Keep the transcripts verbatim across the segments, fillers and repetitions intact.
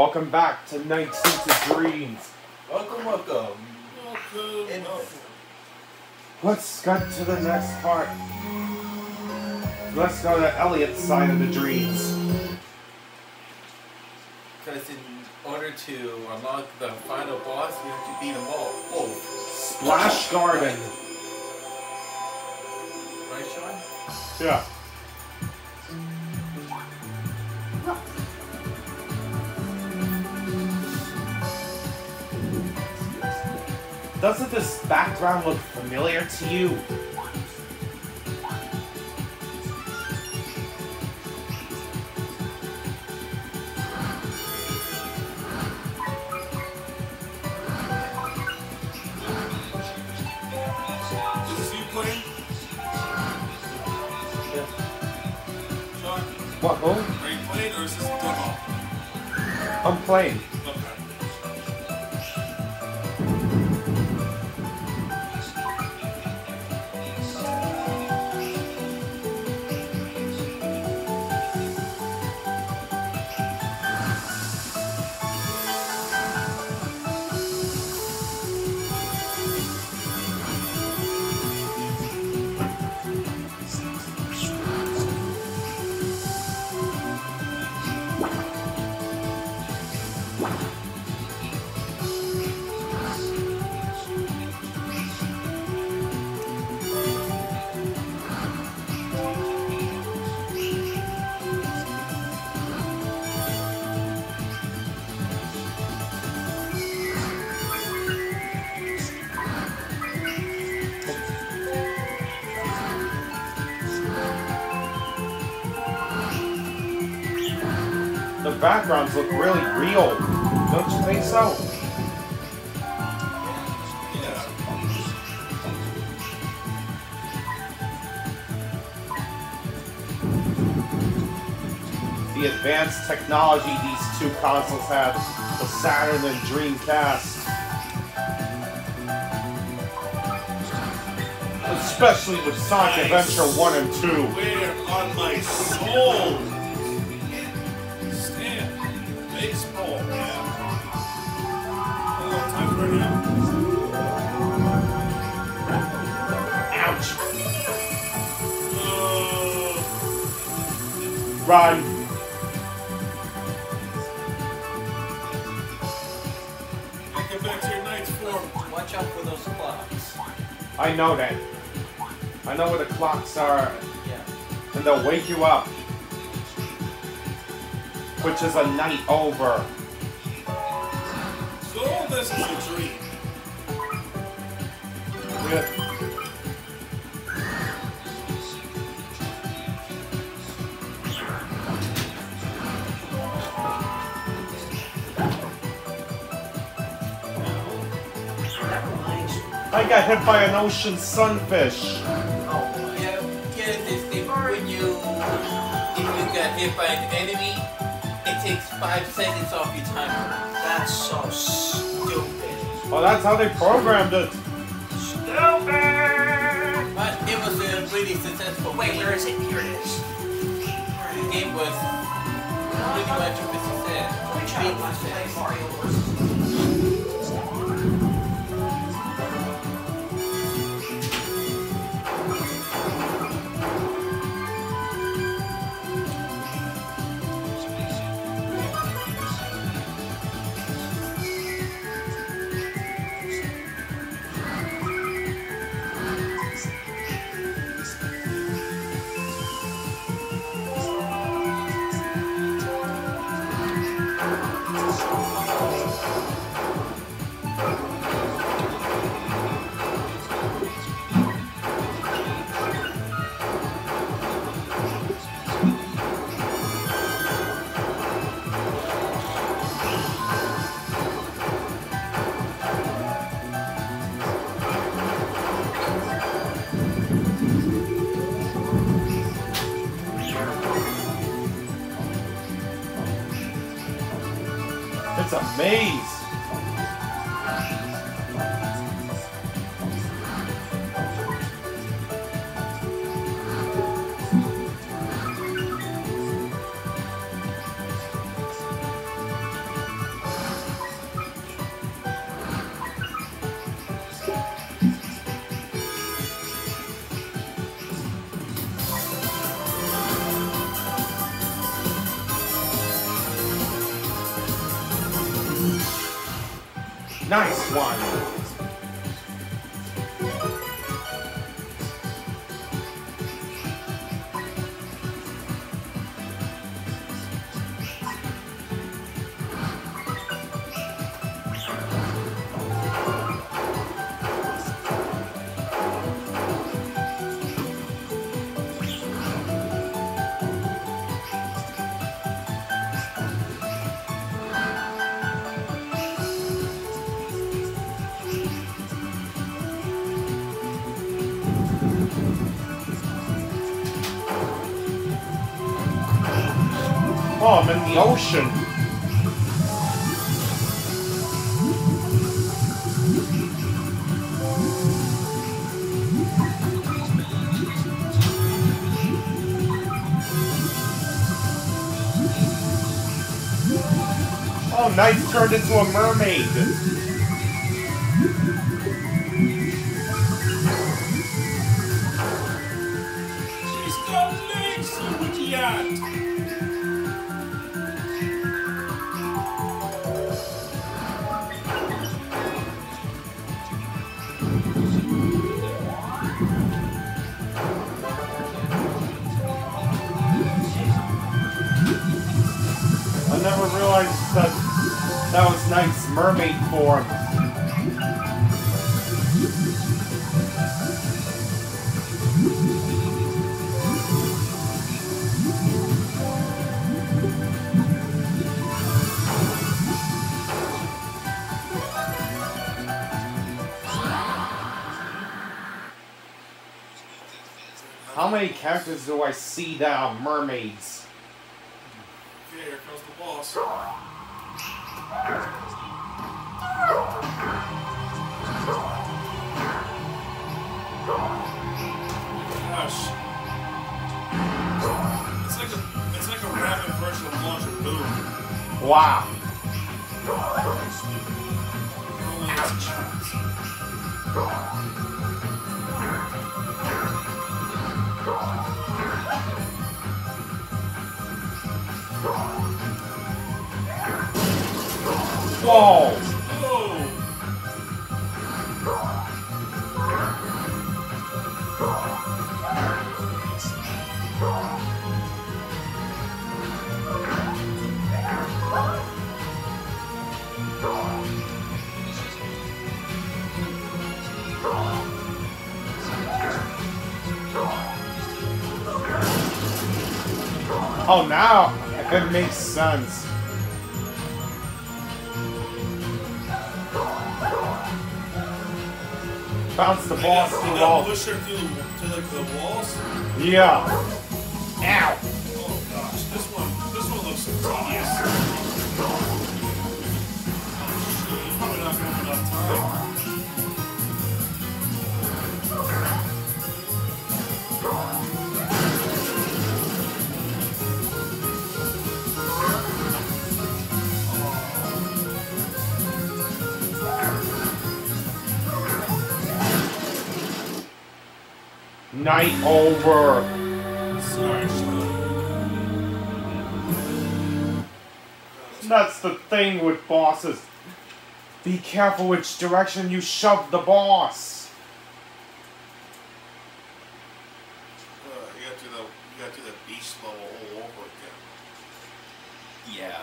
Welcome back to Night Suits of Dreams. Welcome, welcome. Welcome. And Let's get to the next part. Let's go to Elliot's side of the dreams. because in order to unlock the final boss, you have to beat them all. Both. Splash Garden. Right, Sean? Yeah. Doesn't this background look familiar to you? Is this you playing? Yeah. Sean, What? Oh, are you playing or is this demo? I'm playing. Okay. The backgrounds look really real. Don't you think so? Yeah. The advanced technology these two consoles have, the Saturn and Dreamcast. Especially with Sonic Adventure one and two. Where on my soul? Stan. Baseball, man. Hello, time for now. Ouch! Uh, Run! get back to your night's form. Watch out for those clocks. I know that. I know where the clocks are, Yeah. and they'll wake you up. Which is a night over. So all this is a dream. Yeah. I got hit by an ocean sunfish. Oh, yeah. Get this thing when you if you got hit by an enemy, it takes five seconds off your timer. That's so stupid. Oh, that's how they programmed it. Stupid! But it was a really successful Wait, game. where is it? Here it is. The game was pretty much a success. Which I Big want to play success. Mario versus. It's a maze. Nice one. Oh, I'm in the ocean. Oh, Knight's turned into a mermaid. She's got legs, you idiot! I never realized that that was Knight's mermaid form. How many characters do I see that are mermaids? Okay, here comes the boss. Gosh. It's like a it's like a rapid version of Launcher Boom. Wow. Only has chance. Whoa! Oh! Oh, now it makes sense. Bounce the boss You through gotta all. push her through to like the walls. Yeah. Ow. Oh gosh, this one, this one looks tedious. Oh shit, you're probably not gonna have enough time. Night over. Sorry, Sean. That's the thing with bosses. Be careful which direction you shove the boss. Uh, you gotta do the, you gotta do the beast level all over again. Yeah.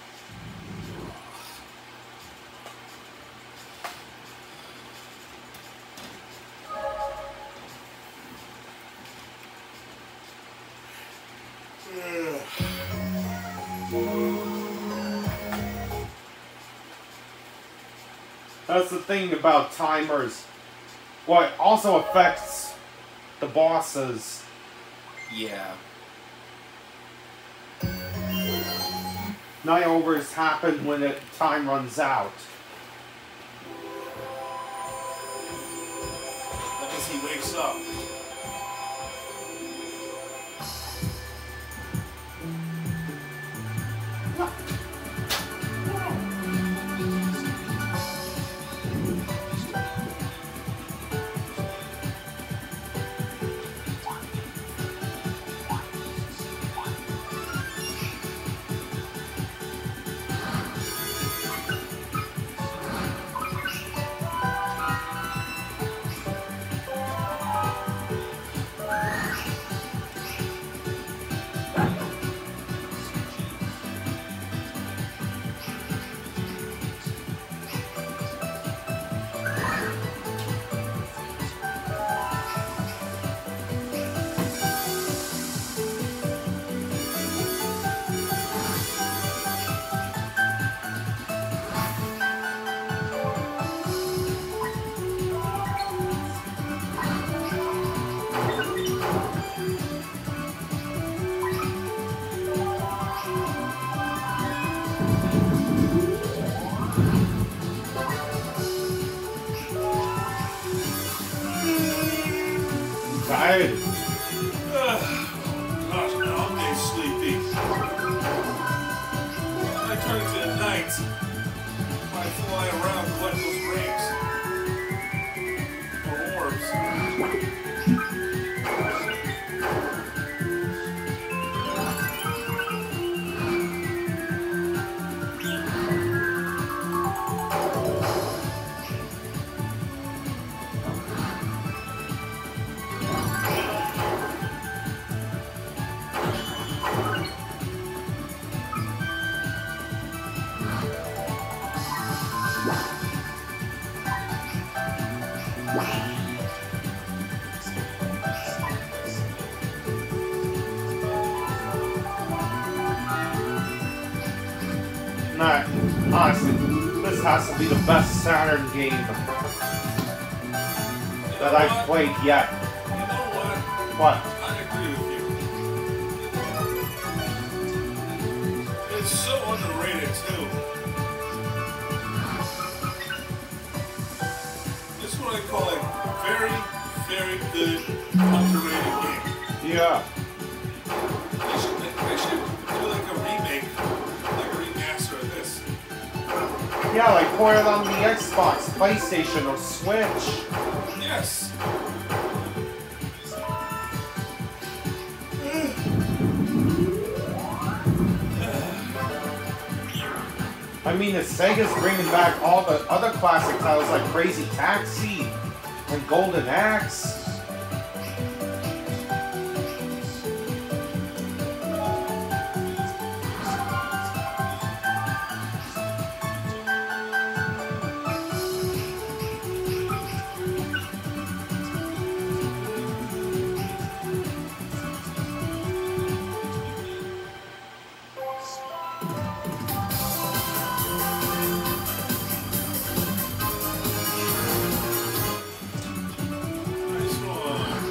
That's the thing about timers. What also affects the bosses. Yeah. Night overs happen when the time runs out. That means he wakes up. tired? Gosh, now I'm getting sleepy. I turn to the night. I fly around and collect those rings. Or orbs. Nah, honestly, this has to be the best Saturn game that I've played yet. You know what? What? I agree with you. It's so underrated too. This is what I call a very, very good underrated game. Yeah. They should, they should do like a remake, like a remaster of this. Yeah, like port it on the Xbox, PlayStation, or Switch. Yes. I mean, the Sega's bringing back all the other classic titles like Crazy Taxi and Golden Axe. Nice one.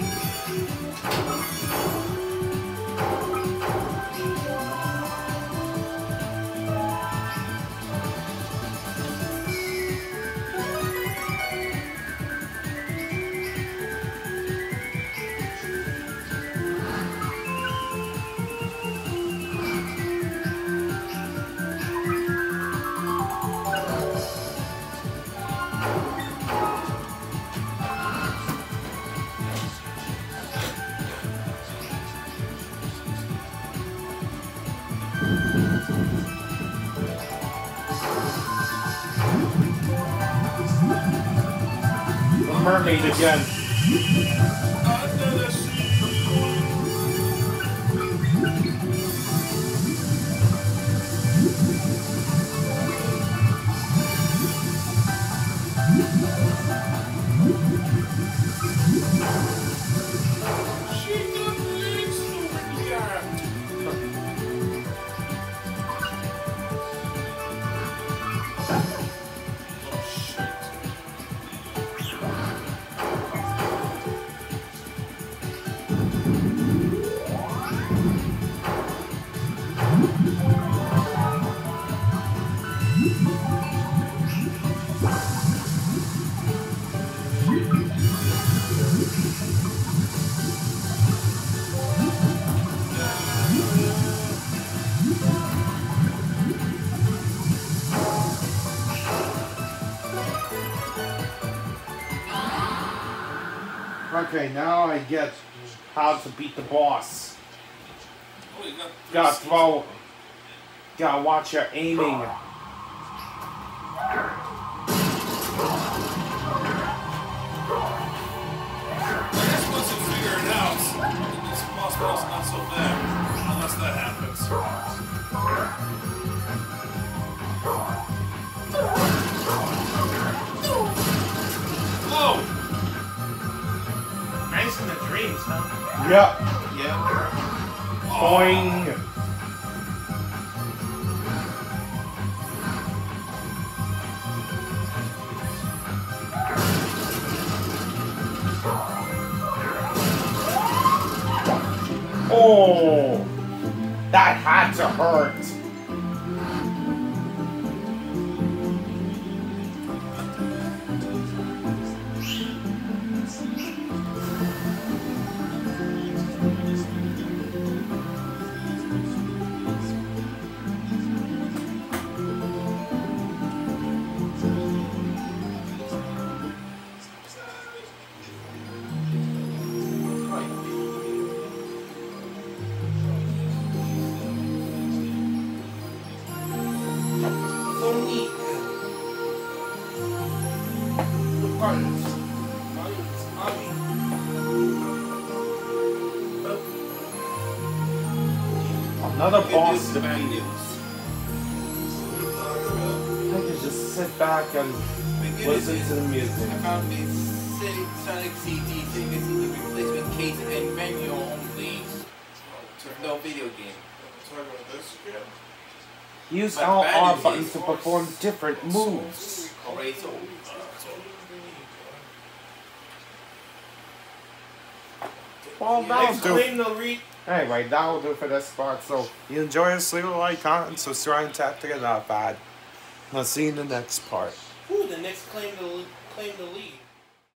The mermaid again. Under the sea. She got legs over here. Oh shit. Okay, now I get how to beat the boss. Oh, you got three Gotta seasons. throw. Gotta watch your aiming. I guess once you figure it out, this boss battle's not so bad, unless that happens. Whoa! Nice in the dreams, huh? Yep. Yeah. Boing. Oh, that had to hurt. Another Good boss news and bad defeated. news. I can just sit back and The good listen news to the is music. I found this Sonic Sonic C D, Sega C D replacement case and manual only. With no video game. Talk about this again. Use My L bad R news buttons is- to perform different moves. Alright, so Well, Yeah, that'll next do. Claim the re- Anyway, that'll do for this part. So, you enjoy this, leave a like, comment, and subscribe, and tap to get not bad. I'll see you in the next part. Ooh, the next claim the claim the lead.